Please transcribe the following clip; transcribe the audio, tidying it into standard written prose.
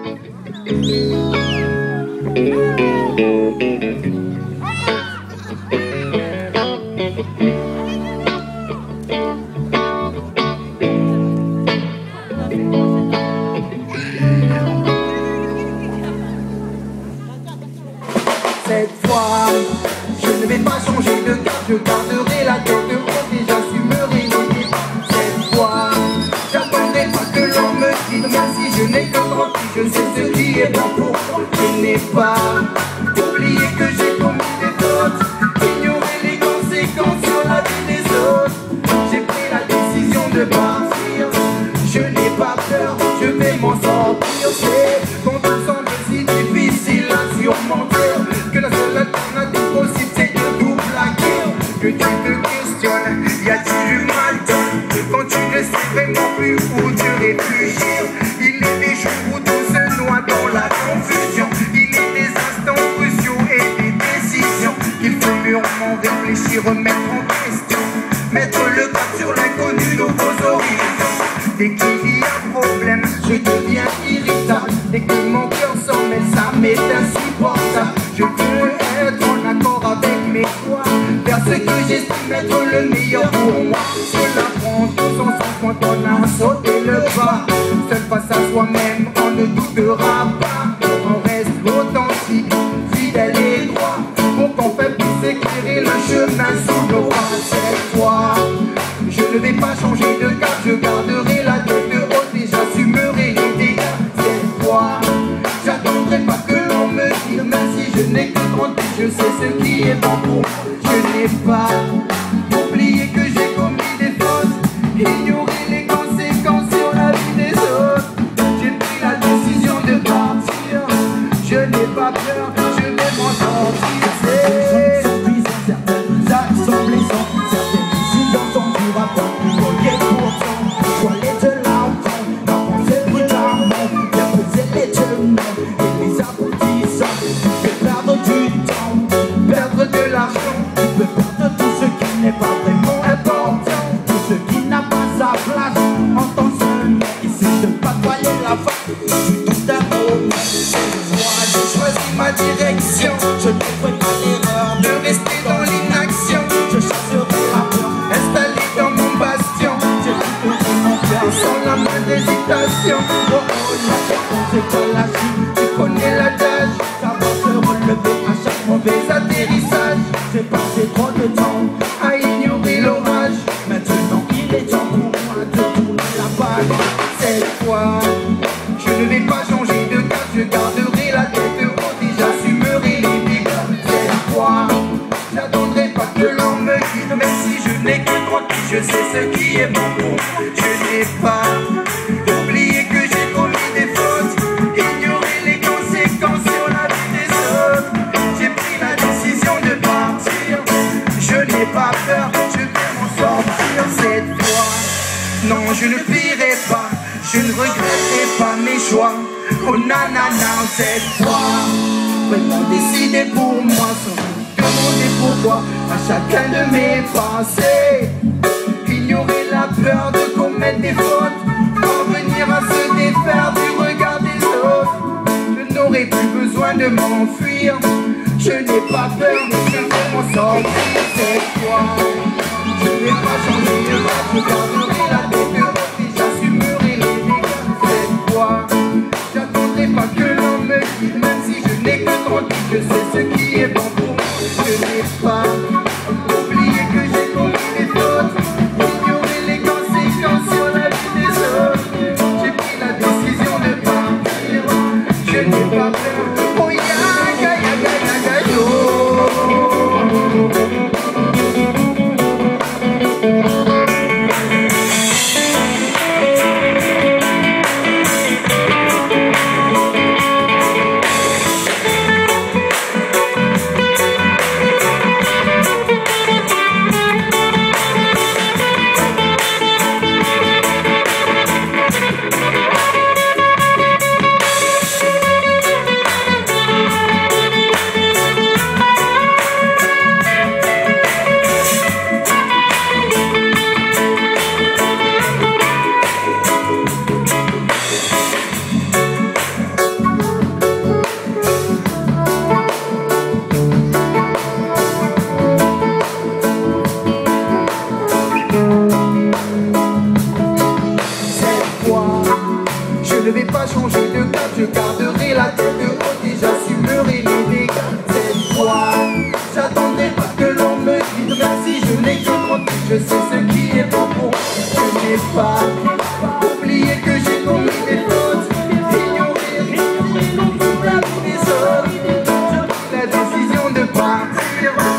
Cette fois, je ne vais pas changer de cap, je garderai la tête haute et j'assumerai les débats. Cette fois, j'attendrai pas que l'on me dise merci, je n'ai que 30 ans, je sais ce qui est bon pour moi. Je n'ai pas oublié que j'ai commis des fautes, ignorer les conséquences sur la vie des autres. J'ai pris la décision de partir, je n'ai pas peur, je vais m'en sortir. C'est quand tout semble si difficile à surmonter que la seule alternative possible c'est de tout plaquer. Que tu te questionnes, y a-t-il du mal quand tu ne sais vraiment plus où te réfugier? Il est des jours où tout se noie dans la confusion. Il est des instants cruciaux et des décisions qu'il faut mûrement réfléchir, remettre en question, mettre le cap sur l'inconnu, nos faux horizons. Dès qu'il y a problème, je deviens irritable. Dès que mon cœur s'en mêle, ça m'est insupportable. Je veux être en accord avec mes choix, faire ce que j'estime être le meilleur pour moi. Cela prend tout son sens quand on a sauté le pas. Seul face à soi-même, on ne doutera pas. On reste authentique, fidèle et droit, pour qu'on fait plus éclairer le chemin sous nos pas. Cette fois, je ne vais pas changer de cap, je garderai la tête haute et j'assumerai les dégâts. Cette fois, j'attendrai pas que l'on me dise merci, je n'ai que 30 ans, je sais ce qui est bon pour moi. Je n'ai pas oublié que j'ai commis des fautes, ignorer les conséquences sur la vie des autres. J'ai pris la décision de partir, je n'ai pas peur, je vais m'en sortir. Certaines actes sont blessants, certaines décisions sont dures à prendre. Et pourtant, je vois les deux l'entendre, la pensée brutalement, bien peser les tenants et les aboutissants. Tu peux perdre du temps, perdre de l'argent, tu peux perdre tout ce qui n'est pas vraiment important, tout ce qui n'a pas sa place en ton sein. Ici de pas voiler la face, tu tombes d'un moment. Moi j'ai choisi ma direction, je ne ferai pas l'erreur de rester dans l'inaction. Je chasserai la peur, installé dans mon bastion. J'ai récupéré mon cœur sans la moindre hésitation. Oh oh, la réponse c'est pas la chute, tu connais l'adage. Ça va se relever à chaque mauvais atterrissage. J'ai passé trop de temps à ignorer l'orage. Maintenant il est temps pour moi de tourner la page. Cette fois, je ne vais pas changer de cap, je garderai la tête haute et j'assumerai les dégâts. Cette fois, j'attendrai pas que l'on me dise merci, je n'ai que 30 ans, je sais ce qui est bon pour moi. Je n'ai pas oublié que j'ai commis des fautes, ignorer les conséquences sur la vie des autres. J'ai pris la décision de partir, je n'ai pas peur, je vais m'en sortir. Cette fois, non je ne fuirai pas, je ne regretterai pas mes choix. Oh nanana, cette fois, vraiment décidé pour moi sans demander pourquoi à chacun de mes pensées. Ignorer la peur de commettre des fautes, parvenir à se défaire du regard des autres. Je n'aurai plus besoin de m'enfuir, je n'ai pas peur, je vais m'en sortir. Cette fois, je ne vais pas changer de cap, je garderai la tête haute et j'assumerai les dégâts. Cette fois, j'attendrai pas que l'on me dise même si je n'ai que 30 ans, je sais ce qui est bon pour moi. Je n'ai pas oublié que j'ai commis des fautes, ignorer les conséquences sur la vie des autres. J'ai pris la décision de partir, je n'ai pas peur. Oh ya ya ya ya ya yo. pas changer de cap, je garderai la tête haute et j'assumerai les dégâts. Cette fois, j'attendrai pas que l'on me dise merci, je n'ai que 30 ans, je sais ce qui est bon pour moi. Je n'ai pas oublié que j'ai commis des fautes, ignoré la vie des autres. J'ai pris la décision de partir.